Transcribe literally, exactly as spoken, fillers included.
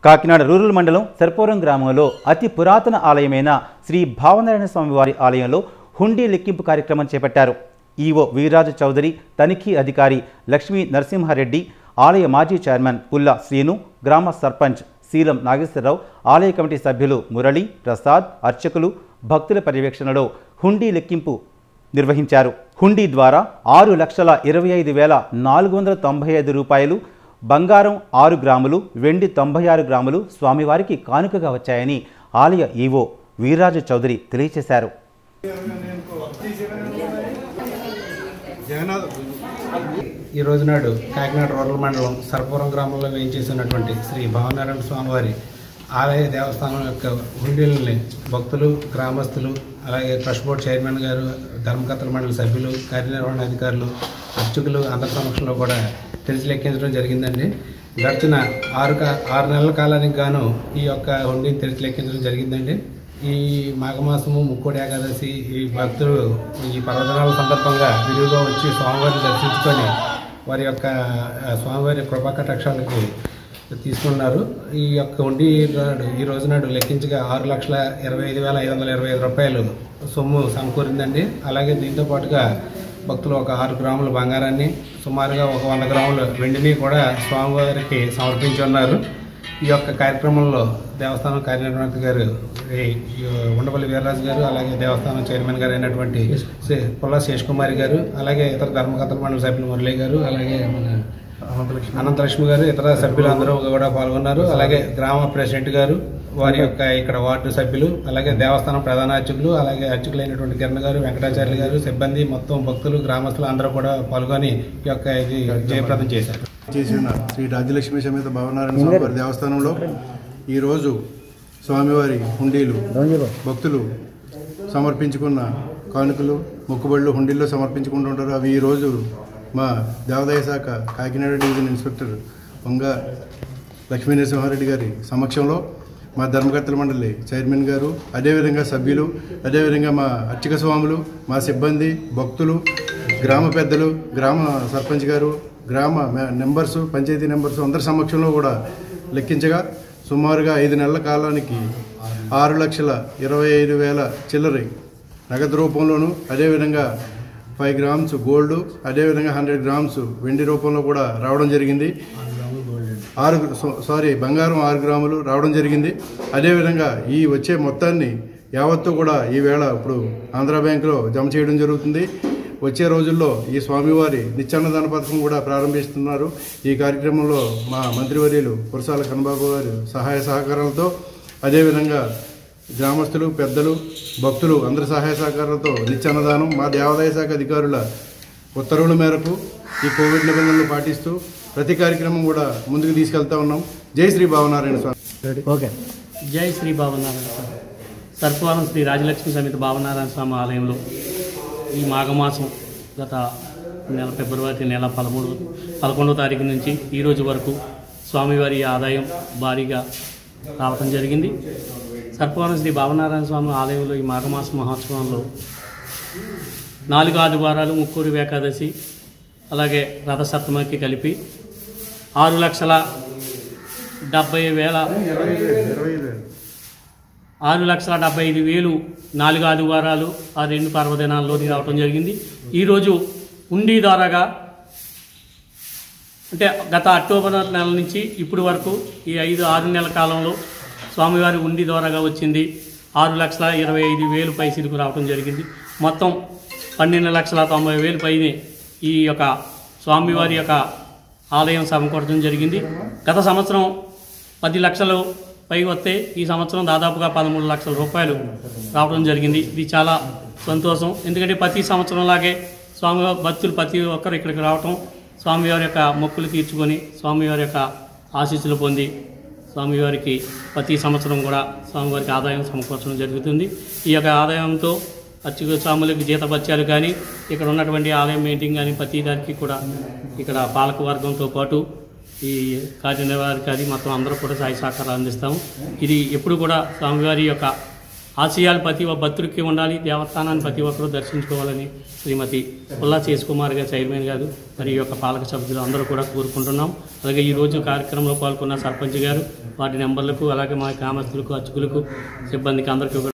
Kakinada rural మండలం సర్పవరం గ్రామంలో అతి పురాతన ఆలయమైన శ్రీ భావనారాయణ స్వామివారి ఆలయంలో హుండీ లెక్కింపు కార్యక్రమం చేపట్టారు. ఈవో వీర్రాజు చౌదరి, తనిఖీ అధికారి లక్ష్మీ నరసింహారెడ్డి, ఆలయ మాజీ చైర్మన్ పుల్లా శ్రీను, గ్రామ సర్పంచ్ శీలం నాగేశ్వరరావు, ఆలయ కమిటీ సభ్యులు మురళి, ప్రసాద్, అర్చకులు భక్తుల పర్యవేక్షణలో హుండీ లెక్కింపు నిర్వహించారు. హుండీ ద్వారా ఆరు లక్షల ఇరవై ఐదు వేల నాలుగు వందల తొంభై ఐదు రూపాయలు, బంగారం ఆరు గ్రాములు, వెండి తొంభై ఆరు గ్రాములు స్వామివారికి కానుకగా వచ్చాయని ఆలయ ఈవో వీర్రాజు చౌదరి తెలియజేశారు. ఈ రోజు నాడు కాకినాడ రూరల్ మండలం సర్పవరం గ్రామంలో వేయించేసినటువంటి శ్రీ భావనారాయణ స్వామివారి ఆలయ దేవస్థానం యొక్క హుండీలని భక్తులు, గ్రామస్తులు, అలాగే ట్రస్ట్ బోర్డు చైర్మన్ గారు, ధర్మకర్తల మండలి సభ్యులు, కార్యనిర్వహణ అధికారులు, అర్చకులు అందరి సమక్షంలో కూడా తెలిసి లెక్కించడం జరిగిందండి. గడిచిన ఆరు కా ఆరు నెలల కాలానికి గాను ఈ యొక్క హుండీని తెలిసి లెక్కించడం జరిగిందండి. ఈ మాఘమాసము ముక్కోడి ఏకాదశి ఈ భక్తులు ఈ పర్వదినాల సందర్భంగా విరివిగా వచ్చి స్వామివారిని దర్శించుకొని వారి యొక్క స్వామివారి కృపా కటాక్షాలకి తీసుకున్నారు. ఈ యొక్క హుండీ నాడు ఈ రోజు నాడు లెక్కించగా ఆరు లక్షల ఇరవై ఐదు వేల ఐదు వందల ఇరవై ఐదు రూపాయలు సొమ్ము సమకూరిందండి. అలాగే దీంతో పాటుగా భక్తులు ఒక ఆరు గ్రాముల బంగారాన్ని, సుమారుగా ఒక వంద గ్రాముల వెండిని కూడా స్వామివారికి సమర్పించి ఉన్నారు. ఈ యొక్క కార్యక్రమంలో దేవస్థానం కార్యనిర్వహణ గారు ఉండపల్లి వీర్రాజు గారు, అలాగే దేవస్థానం చైర్మన్ గారు అయినటువంటి పుల్లా శేష్ కుమారి గారు, అలాగే ఇతర ధర్మకర్తల మండలి సభ్యులు మురళి గారు, అలాగే మన అనంతలక్ష్మి గారు, ఇతర సభ్యులందరూ కూడా పాల్గొన్నారు. అలాగే గ్రామ ప్రెసిడెంట్ గారు, వారి యొక్క ఇక్కడ వార్డు సభ్యులు, అలాగే దేవస్థానం ప్రధాన అర్చకులు, అలాగే అర్చకులైనటువంటి కిరణ్ గారు, వెంకటాచార్యులు గారు, సిబ్బంది, మొత్తం భక్తులు, గ్రామస్తులు అందరూ కూడా పాల్గొని ఈ యొక్క ఇది జయప్రదం చేశారు. చేసిన శ్రీ రాజ్యలక్ష్మి సమేత భావనారాయణ స్వామివారి దేవస్థానంలో ఈరోజు స్వామివారి హుండీలు భక్తులు సమర్పించుకున్న కానుకలు, మొక్కుబడులు హుండీల్లో సమర్పించుకుంటుంటారు. అవి ఈరోజు మా దేవాదాయ శాఖ కాకినాడ డివిజన్ ఇన్స్పెక్టర్ వంగ లక్ష్మీ నరసింహారెడ్డి గారి సమక్షంలో మా ధర్మకర్తల మండలి చైర్మన్ గారు, అదేవిధంగా సభ్యులు, అదేవిధంగా మా అర్చక స్వాములు, మా సిబ్బంది, భక్తులు, గ్రామ పెద్దలు, గ్రామ సర్పంచ్ గారు, గ్రామ నెంబర్సు, పంచాయతీ నెంబర్సు అందరి సమక్షంలో కూడా లెక్కించగా సుమారుగా ఐదు నెలల కాలానికి ఆరు లక్షల ఇరవై ఐదు వేల చిల్లరి నగదు రూపంలోను, అదేవిధంగా ఫైవ్ గ్రామ్స్ గోల్డ్, అదేవిధంగా హండ్రెడ్ గ్రామ్స్ వెండి రూపంలో కూడా రావడం జరిగింది. ఆరు సారీ బంగారం ఆరు గ్రాములు రావడం జరిగింది. అదేవిధంగా ఈ వచ్చే మొత్తాన్ని యావత్తు కూడా ఈవేళ ఇప్పుడు ఆంధ్రా బ్యాంకులో జమ చేయడం జరుగుతుంది. వచ్చే రోజుల్లో ఈ స్వామివారి నిత్యాన్నదాన పథకం కూడా ప్రారంభిస్తున్నారు. ఈ కార్యక్రమంలో మా మంత్రివర్యులు కురసాల కన్నబాబు గారు సహాయ సహకారాలతో, అదేవిధంగా గ్రామస్తులు, పెద్దలు, భక్తులు అందరి సహాయ సహకారాలతో నిత్యాన్నదానం మా దేవాదాయ శాఖ అధికారుల ఉత్తర్వుల మేరకు ఈ కోవిడ్ నిబంధనలు పాటిస్తూ ప్రతి కార్యక్రమం కూడా ముందుకు తీసుకెళ్తా ఉన్నాం. జై శ్రీ భావనారాయణ స్వామి. ఓకే. జై శ్రీ భావనారాయణ స్వామి. సర్పవరం శ్రీ రాజలక్ష్మి సమేత భావనారాయణ స్వామి ఆలయంలో ఈ మాఘమాసం గత నెల ఫిబ్రవరి నెల పదమూడు పదకొండవ తారీఖు నుంచి ఈరోజు వరకు స్వామివారి ఆదాయం భారీగా రావటం జరిగింది. సర్పవరం శ్రీ భావనారాయణ స్వామి ఆలయంలో ఈ మాఘమాస మహోత్సవంలో నాలుగు ఆదివారాలు, ముక్కూరు ఏకాదశి, అలాగే రథసప్తమికి కలిపి ఆరు లక్షల డెబ్బై వేల ఆరు లక్షల డెబ్బై ఐదు వేలు నాలుగు ఆదివారాలు ఆ రెండు పర్వదినాల్లోని రావటం జరిగింది. ఈరోజు హుండీ ద్వారాగా అంటే గత అక్టోబర్ నెల నుంచి ఇప్పటి వరకు ఈ ఐదు ఆరు నెలల కాలంలో స్వామివారి హుండీ ద్వారాగా వచ్చింది ఆరు లక్షల ఇరవై ఐదు వేలు పైసలకు రావటం జరిగింది. మొత్తం పన్నెండు లక్షల తొంభై వేలు పైనే ఈ యొక్క స్వామివారి యొక్క ఆలయం సమకూర్చడం జరిగింది. గత సంవత్సరం పది లక్షలు పై వస్తే ఈ సంవత్సరం దాదాపుగా పదమూడు లక్షల రూపాయలు రావడం జరిగింది. ఇది చాలా సంతోషం. ఎందుకంటే ప్రతి సంవత్సరంలాగే స్వామి భక్తులు ప్రతి ఒక్కరు ఇక్కడికి రావటం, స్వామివారి యొక్క మొక్కులు తీర్చుకొని స్వామివారి యొక్క ఆశీస్సులు పొంది స్వామివారికి ప్రతి సంవత్సరం కూడా స్వామివారికి ఆదాయం సమకూర్చడం జరుగుతుంది. ఈ యొక్క ఆదాయంతో అర్చక స్వాములకు జీతభత్యాలు కానీ, ఇక్కడ ఉన్నటువంటి ఆలయం మెయింటైన్ కానీ ప్రతి దానికి కూడా ఇక్కడ పాలక వర్గంతో పాటు ఈ కార్యనిర్వాహకారి మొత్తం అందరూ కూడా సహాయ సహకారాలు అందిస్తాము. ఇది ఎప్పుడు కూడా స్వామివారి యొక్క ఆశయాలు ప్రతి ఒక్క భక్తుడికి ఉండాలి, దేవస్థానాన్ని ప్రతి ఒక్కరూ దర్శించుకోవాలని శ్రీమతి పుల్లా చేసుకుమార్ గారు చైర్మన్ గారు మరి ఈ యొక్క పాలక సభ్యులు అందరూ కూడా కోరుకుంటున్నాం. అలాగే ఈరోజు కార్యక్రమంలో పాల్గొన్న సర్పంచ్ గారు, వాటి నెంబర్లకు, అలాగే మా గ్రామస్తులకు, అర్చకులకు, సిబ్బందికి అందరికీ